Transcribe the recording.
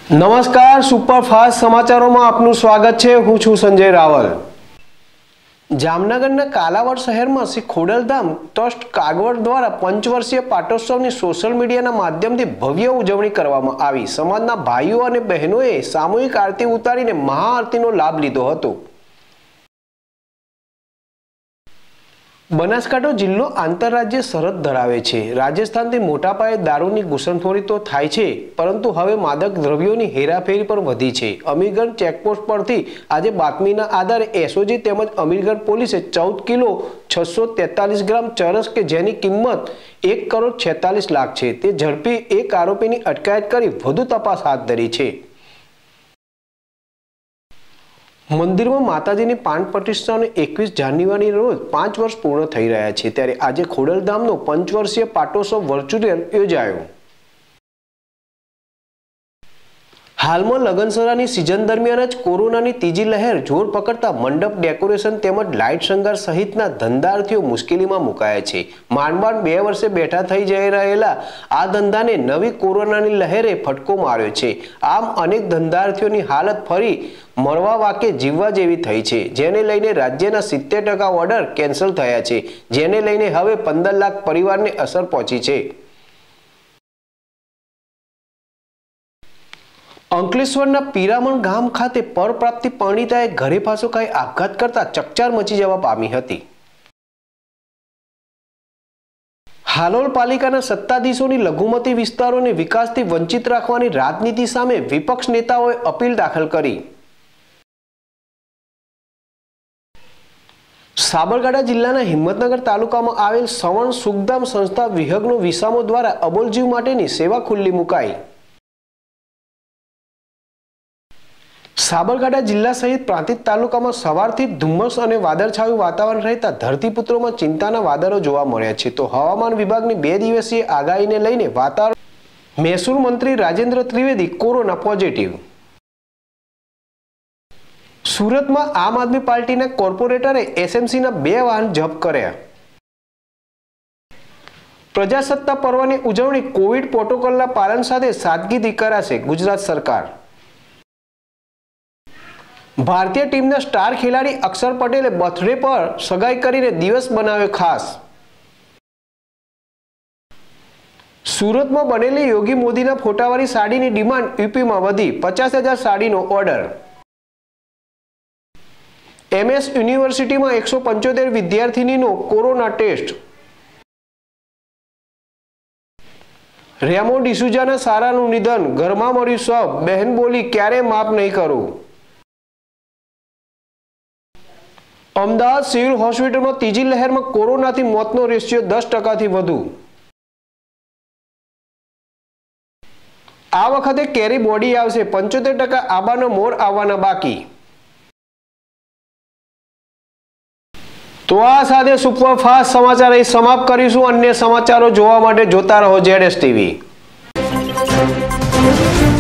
નમસ્કાર, સુપરફાસ્ટ સમાચારોમાં આપનું સ્વાગત છે। હું છું સંજય રાવલ। જામનગરના કાલાવડ શહેરમાં શ્રી ખોડલધામ ટ્રસ્ટ કાગવડ દ્વારા પંચવર્ષીય પાટોત્સવની સોશિયલ મીડિયાના માધ્યમથી ભવ્ય ઉજવણી કરવામાં આવી। સમાજના ભાઈઓ અને બહેનોએ સામૂહિક આરતી ઉતારીને મહાઆરતીનો લાભ લીધો હતો। બનાસકાંઠા જિલ્લો આંતરરાજ્ય સરહદ ધરાવે છે। રાજસ્થાનથી મોટા પાયે દારૂની ઘૂસણખોરી તો થાય છે, પરંતુ હવે માદક દ્રવ્યોની હેરાફેરી પણ વધી છે। અમીરગઢ ચેકપોસ્ટ પરથી આજે બાતમીના આધારે એસઓજી તેમજ અમીરગઢ પોલીસે 14 કિલો 643 ગ્રામ ચરસ કે જેની કિંમત 1,46,00,000 છે તે ઝડપી એક આરોપીની અટકાયત કરી વધુ તપાસ હાથ ધરી છે। મંદિરમાં માતાજીની પાન પ્રતિષ્ઠાને 21 જાન્યુઆરીના રોજ 5 વર્ષ પૂર્ણ થઈ રહ્યા છે, ત્યારે આજે ખોડલધામનો પંચવર્ષીય પાટોત્સવ વર્ચ્યુઅલ યોજાયો। હાલમાં લગનસરાની સિઝન દરમિયાન જ કોરોનાની ત્રીજી લહેર જોર પકડતા મંડપ ડેકોરેશન તેમજ લાઇટ શણગાર સહિતના ધંધાર્થીઓ મુશ્કેલીમાં મુકાયા છે। માંડ 2 વર્ષે બેઠા થઈ જઈ રહેલા આ ધંધાને નવી કોરોનાની લહેરે ફટકો માર્યો છે। આમ અનેક ધંધાર્થીઓની હાલત ફરી મળવા વાકે જીવવા જેવી થઈ છે, જેને લઈને રાજ્યના 70% ઓર્ડર કેન્સલ થયા છે, જેને લઈને હવે 15 લાખ પરિવારને અસર પહોંચી છે। અંકલેશ્વરના પીરામણ ગામ ખાતે પરપ્રાપ્તિ પરિણીતાએ ઘરે પાછો ખાઈ આપઘાત કરતા ચકચાર મચી જવા પામી હતી। હાલોલ પાલિકાના સત્તાધીશોની લઘુમતી વિસ્તારોને વિકાસથી વંચિત રાખવાની રાજનીતિ સામે વિપક્ષ નેતાઓએ અપીલ દાખલ કરી। સાબરકાંઠા જિલ્લાના હિંમતનગર તાલુકામાં આવેલ સવર્ણ સુખધામ સંસ્થા વિહગનો વિસામો દ્વારા અબોલ જીવ માટેની સેવા ખુલ્લી મુકાઈ। સાબરકાંઠા જિલ્લા સહિત પ્રાંતિજ તાલુકામાં સવારથી ધુમ્મસ અને વાદળછાયું વાતાવરણ રહેતા ધરતીપુત્રોમાં ચિંતાના વાદળો જોવા મળ્યા છે, તો હવામાન વિભાગની 2 દિવસીય આગાહીને લઈને વાતાવરણ મહેસૂલ મંત્રી રાજેન્દ્ર ત્રિવેદી કોરોના પોઝિટિવ। સુરતમાં આમ આદમી પાર્ટીના કોર્પોરેટરે એસએમસીના 2 વાહન જપ્ત કર્યા। પ્રજાસત્તાક પર્વની ઉજવણી કોવિડ પ્રોટોકોલના પાલન સાથે સાદગીથી કરાશે ગુજરાત સરકાર। ભારતીય ટીમના સ્ટાર ખેલાડી અક્ષર પટેલે બર્થડે પર સગાઈ કરીને દિવસ બનાવ્યો ખાસ। સુરતમાં બનેલી યોગી મોદીના ફોટાવાળી સાડીની ડિમાન્ડ યુપીમાં વધી, 50,000 સાડીનો ઓર્ડર। એમએસ યુનિવર્સિટીમાં 175 વિદ્યાર્થીનીનો કોરોના ટેસ્ટ। રેમો ડિસુઝાના સારાનું નિધન, ઘરમાં મળ્યું શવ, બહેન બોલી ક્યારે માફ નહીં કરું। અમદાવાદ સિવિલ હોસ્પિટલમાં ત્રીજી લહેરમાં કોરોનાથી મોતનો રેશિયો 10%થી વધુ। આ વખતે કેરી બોડી આવશે, 75% આંબાનો મોર આવવાના બાકી। તો આ સાથે સુપરફાસ્ટ સમાચાર અહીં સમાપ્ત કરીશું। અન્ય સમાચારો જોવા માટે જોતા રહો ZS TV।